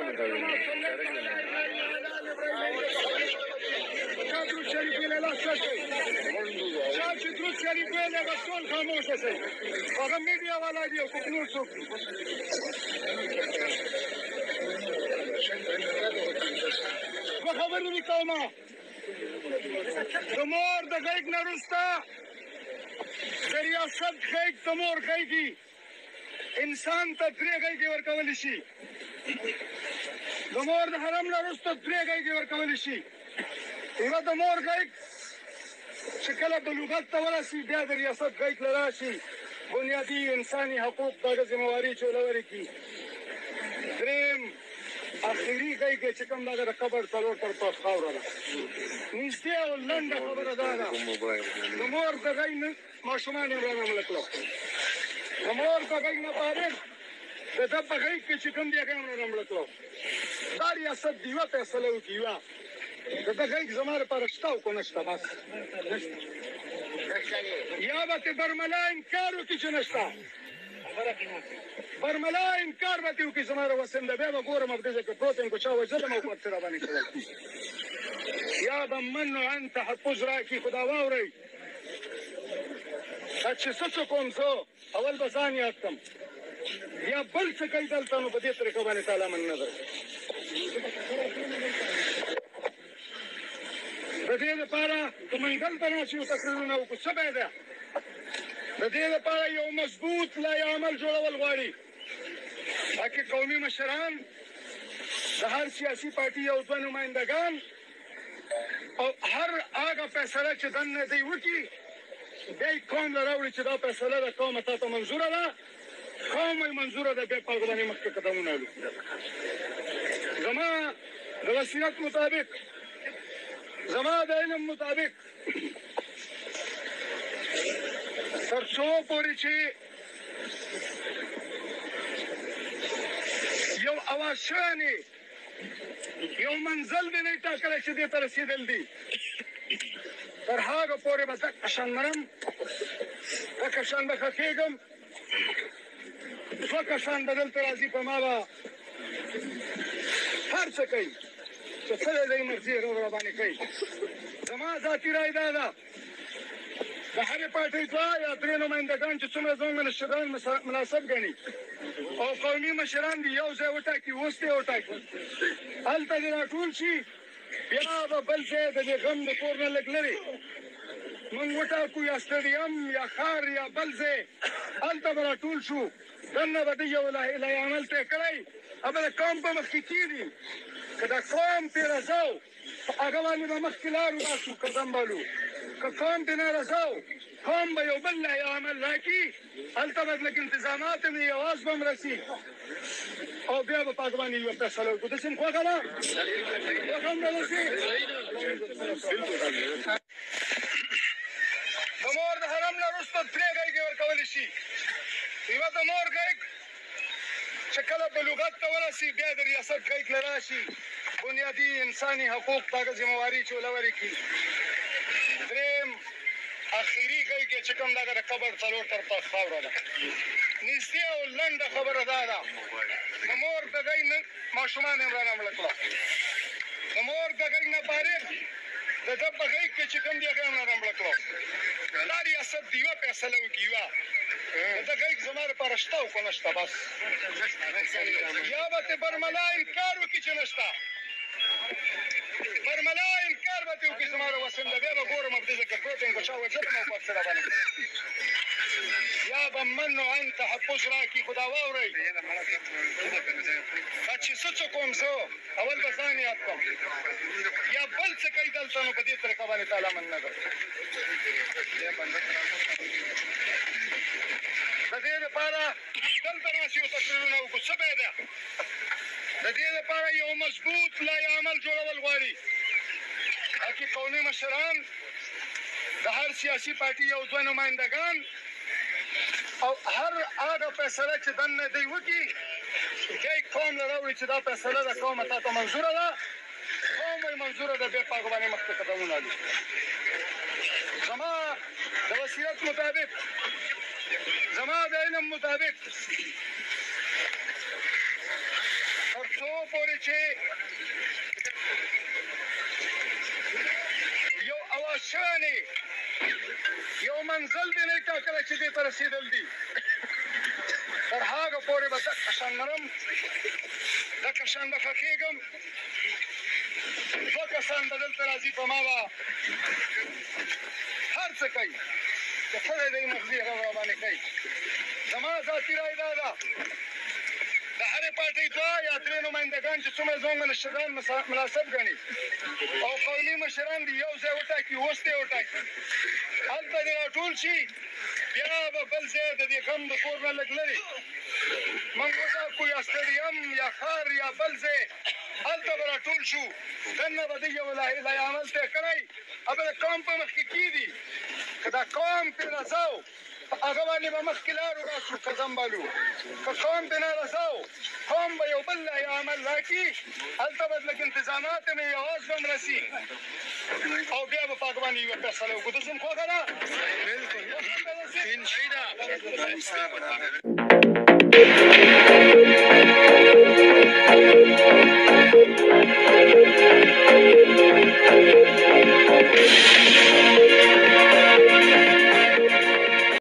میډیا والا دی او نور څوک زه خبرې نه کومه د مور د غېږ نه وروسته د ریاست غېږ د مور غېږې انسان ته 3 غېږې ورکولی شي د مور د حرم نه وروسته 3 غېږې ورکولی شي یوه د مور غېږ چې کله بلوغت ته ورسي بیا د ریاست غېږ له راشي بنیادي انساني حقوق دغه ذمهواري چې ولوري کړي درېیم اخري غېږ چې کوم دغه د قبر څلور طرفه خاوره ده نږدې او لنډه خبره دا ده د مور د غېږ نه ماشومان یې رانه کړل د مور د غېږ نه فارغ د ده په غېږ کې چې کوم دی هغه یې رانه کړل دا ریاست د یوه فیصله وکړي یوه د ده غېږ زما لپاره شته او که نشته بس یا به ترې برملا انکار وکړي چې نشته برملا انکار به ترې وکړي زما روسنده بیا به ګورم افدیزه کې پروت یم که چا وژلم او پرڅه راباندې کړل یا به منعا تحفظ راکړي خو دا واورئ دا چې څه کوم زه اول به ځان یاد کړم یا بل څه کوي دلته نو په دې طریقه باندې تعالی من نظر د دې لپاره که موږ دلته راشو یو تقریرونه وکړو څه به ده د دې لپاره یو مضبوط لایحه عمل جوړول غواړي تاکې قومي مشران د هر سیاسي پارټي یو دوه نمایندګان او هر هغه فیصله چې دننه دوی وکړي بیا یې قوم له راوړي چې دا فیصله د قومه تا ته منظوره ده قوم یې منظوره ده بیا په هغه باندې مخکې قدمونه اړو زما د وصیت مطابق زما د علم مطابق تر څو پورې چې یو اواز شوی یو منزل دې نه ټاکلی چې دې ته رسېدل دي تر هغه پورې به دغه شان مرم دغه شان به ښه کېږم دوه کسان به دلته راځي په ما به هر څه کوي چې څه دی دی مرضي یې راباندې کوي زما ذاتي رای دا ده د هرې پارټۍ 2 یا 3 نمایندګان چې څومره زموږ مشران مناسب ګڼي او قومي مشران دي یو ځای وټاکي اوس دې وټاکي هلته دې راټول شي بیا به بل ځای د دې غم د کور نه لږ لرې موږ وټاکو یا سټډیم یا ښار یا بل ځای هلته به راټول شو دننه به ده یو لایحه عمل طی کړی هغه د قوم په مخکې کېږي که د قوم پرې رضا و هغه باندې به مخکې لار وباسو قدم بالو که قوم پرې نه رضا و قوم به یو بل لایحه عمل راکړي هلته به لږ انتظامات هم وي اواز به هم رسي او بیا به په هغه باندې یوه فیصله وکړو داسې هم خوښه ده خوښه هم ده داسې د مور د حرم نه وروسته 3 غېږې ورکولی شي یوه د مور غېږ چې کله بلوغت ته ورسي بیا د ریاست غېږ له راشي بنیادي انساني حقوق دغه ذمهواري چې ولوري کړي درېیم اخري غېږ چې کوم دغه د قبر څلور طرفه خاوره ده نږدې او لنډه خبره دا ده د مور د غېږ نه ماشومان یې رانه مړه کړه د مور د غېږ نه فارغ د ده په غېږ کې چې کوم دی هغه یې رانه مړه کړه دا ریاست د یوه فیصله وکړي یوه د ده غېږ زما لپاره شته او که نشته بس یا به ترې برملا انکار وکړي چې نشته برملا انکار به ترې وکړي زما روسنده بیا به ګورم افدیزه کې پروت یم که چا وژلم او پر څه راباندې یا به منعا تحفظ راکړي خو دا واورئ دا چې څه کوم زه اول به ځان یاد کړم یا بل څه کوي دلته نو په دې طریقه باندې تعالی من نظر د دې لپاره دلته راشي یو تقریرونه وکړو څه به یې ده د دې لپاره یو مضبوط لایحه عمل جوړول غواړي تاکې قومي مشران د هر سیاسي پارټي یو دوه نمایندګان او هر هغه فیصله چې دننه دوی وکړي بیا یې قوم له راوړي چې دا فیصله د قومه تا ته منظوره ده قوم یې منظوره ده بیا په هغه باندې مخکې قدمونه اړوي زما د وصیت مطابق زما د علم مطابق تر څو پورې چې یو اواز شوی یو منزل دی نه ټاکلی چې دې ته رسېدل دي تر هغه پورې به دقه شان مرم دقه شان به ښخېږم دوه کسان به دلته راځي په ما به هر څه کوي چې څه دی مغزي هغه راباندې کوي زما ذاتي رای دا ده د هرې پارټۍ دوه یا درې نمایندګان چې څومره زموږ مشران مناسب ګڼي او قومي مشران دي یو ځای وټاکي اوس دې وټاکي هلته دې راټول شي بیا به بل ځای د دې غم د کور نه لږ لرې موږ وټاکو یا سټېډیم یا ښار یا بل ځای هلته به راټول شو دننه به دوی یو عمل طی کړی هغه د قوم په مخکې کېدي که دا قوم پرې رضا و هغه باندې به مخکې لار وباسو که زنبلو که قوم پرې نارضا و قوم به یو بل عمل راکړي هلته به لږ انتظامات هم یې اواز به هم رسي او بیا به په هغه باندې یوه فیصله وکړو ته زم خوښه ده بلکل